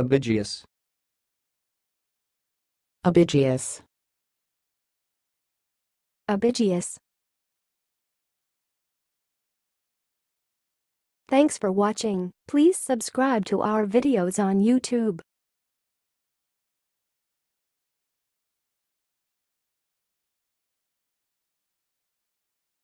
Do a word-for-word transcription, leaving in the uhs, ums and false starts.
abigeus, abigeus, abigeus. Thanks for watching. Please subscribe to our videos on YouTube.